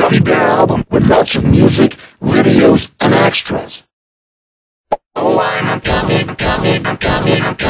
Gummy Bear album with lots of music, videos, and extras. Oh, I'm a gummy, gummy, gummy, gummy.